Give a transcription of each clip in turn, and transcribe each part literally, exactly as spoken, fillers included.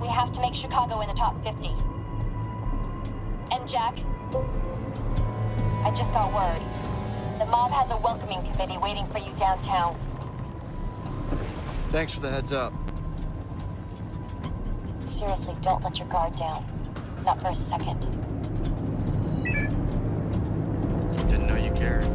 We have to make Chicago in the top fifty. And Jack, I just got word. The mob has a welcoming committee waiting for you downtown. Thanks for the heads up. Seriously, don't let your guard down. Not for a second. Didn't know you cared.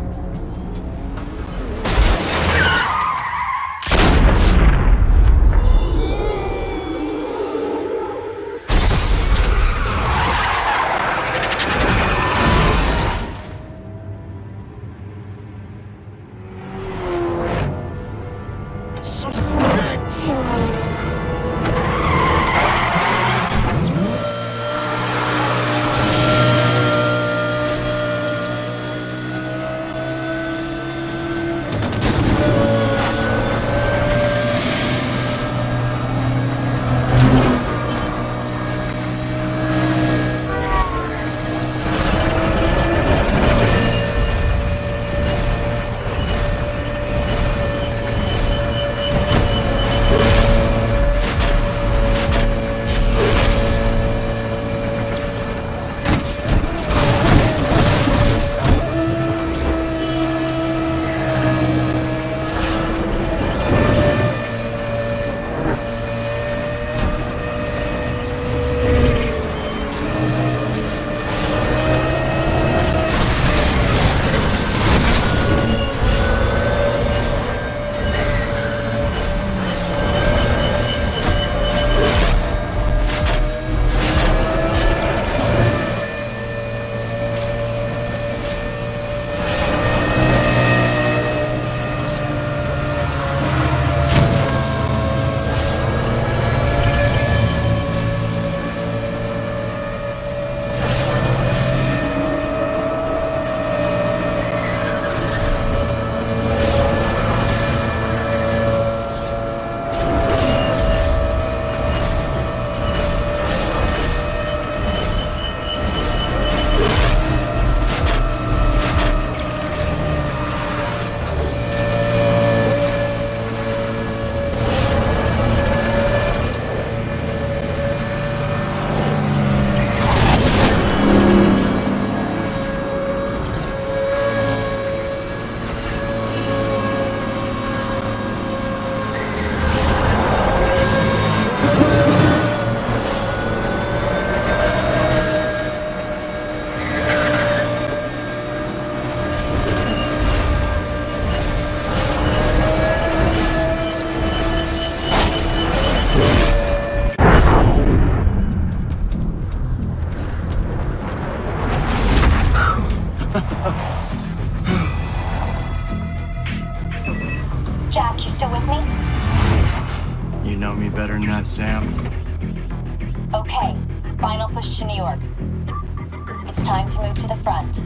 Jack, you still with me? You know me better than that, Sam. Okay, final push to New York. It's time to move to the front.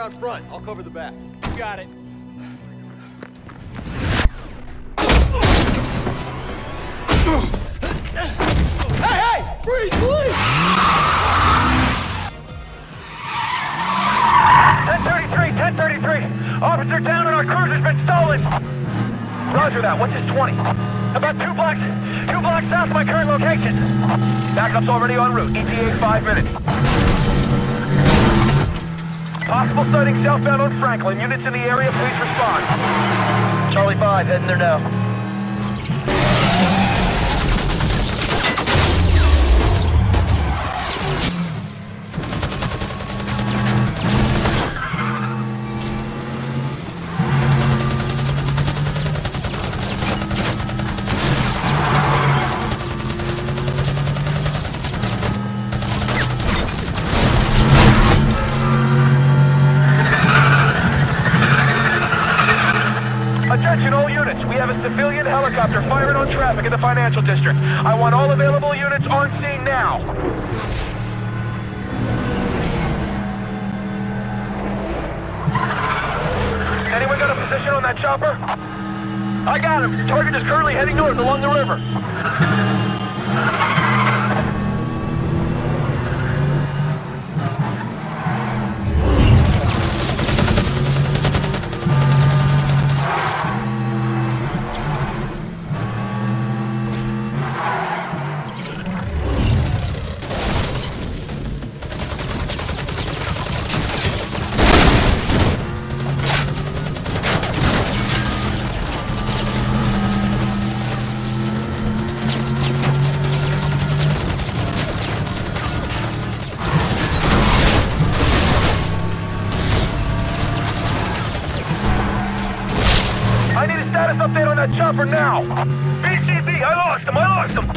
around front. I'll cover the back. You got it. Hey, hey! Freeze, please! ten thirty-three, ten thirty-three. Officer down and our cruiser's been stolen. Roger that. What's his twenty? About two blocks, two blocks south of my current location. Backup's already en route. E T A five minutes. Possible sighting southbound on Franklin. Units in the area, please respond. Charlie five, heading there now. Attention all units, we have a civilian helicopter firing on traffic in the financial district. I want all available units on scene now. Anyone got a position on that chopper? I got him. Target is currently heading north along the river. I need a status update on that chopper now! B C B, I lost him, I lost him!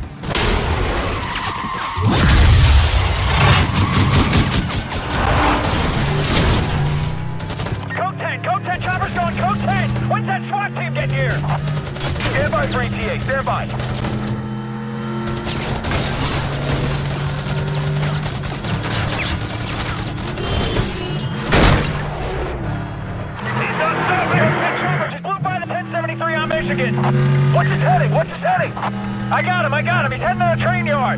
Code ten, Code ten, chopper's going, Code ten! When's that SWAT team get here? Stand by for E T A, stand by. He's not stopping! seventy-three on Michigan. What's his heading? What's his heading? I got him, I got him. He's heading to the train yard.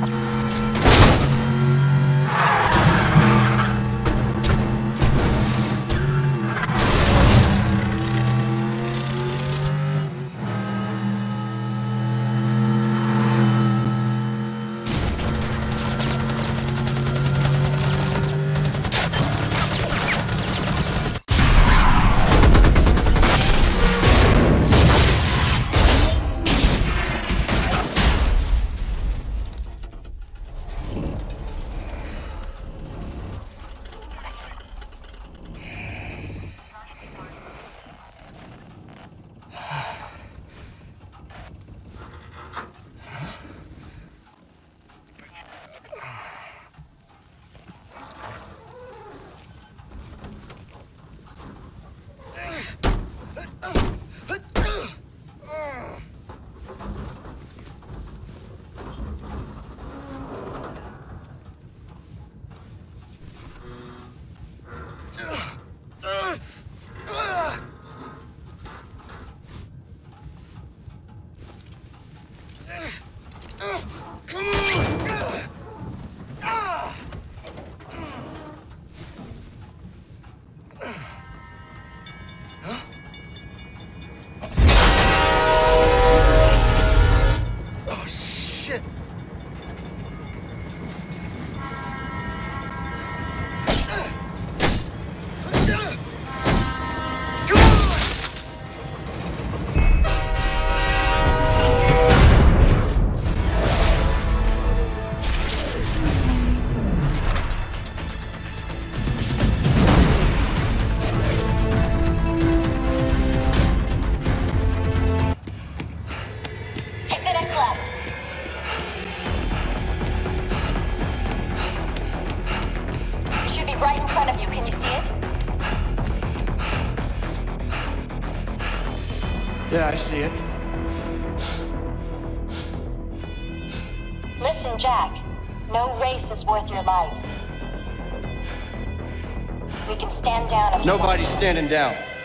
Right in front of you, can you see it? Yeah, I see it. Listen, Jack. No race is worth your life. We can stand down if you want. Nobody's standing down.